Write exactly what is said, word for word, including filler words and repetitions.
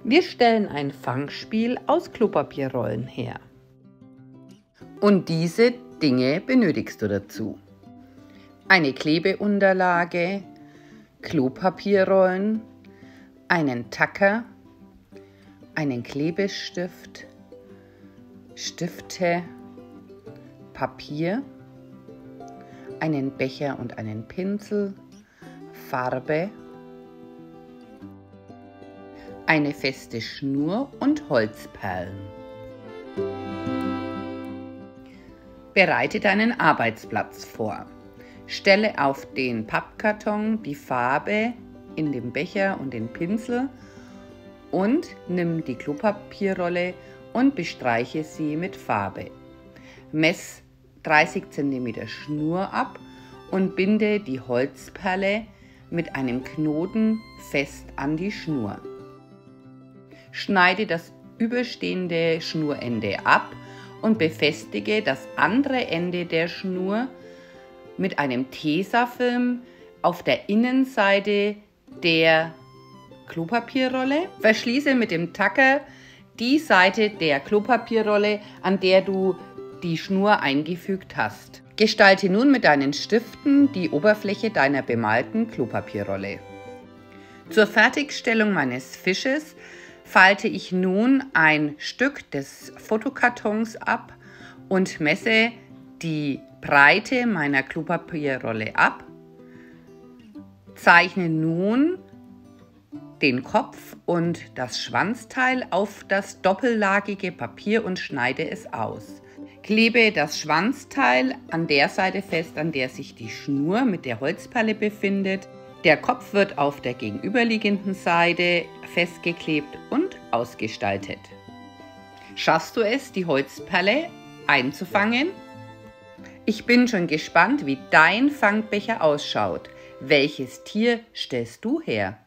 Wir stellen ein Fangspiel aus Klopapierrollen her. Und diese Dinge benötigst du dazu: eine Klebeunterlage, Klopapierrollen, einen Tacker, einen Klebestift, Stifte, Papier, einen Becher und einen Pinsel, Farbe, eine feste Schnur und Holzperlen. Bereite deinen Arbeitsplatz vor. Stelle auf den Pappkarton die Farbe in den Becher und den Pinsel und nimm die Klopapierrolle und bestreiche sie mit Farbe. Mess dreißig Zentimeter Schnur ab und binde die Holzperle mit einem Knoten fest an die Schnur. Schneide das überstehende Schnurende ab und befestige das andere Ende der Schnur mit einem Tesafilm auf der Innenseite der Klopapierrolle. Verschließe mit dem Tacker die Seite der Klopapierrolle, an der du die Schnur eingefügt hast. Gestalte nun mit deinen Stiften die Oberfläche deiner bemalten Klopapierrolle. Zur Fertigstellung meines Fisches falte ich nun ein Stück des Fotokartons ab und messe die Breite meiner Klopapierrolle ab. Zeichne nun den Kopf und das Schwanzteil auf das doppellagige Papier und schneide es aus. Klebe das Schwanzteil an der Seite fest, an der sich die Schnur mit der Holzperle befindet. Der Kopf wird auf der gegenüberliegenden Seite festgeklebt und ausgestaltet. Schaffst du es, die Holzperle einzufangen? Ich bin schon gespannt, wie dein Fangbecher ausschaut. Welches Tier stellst du her?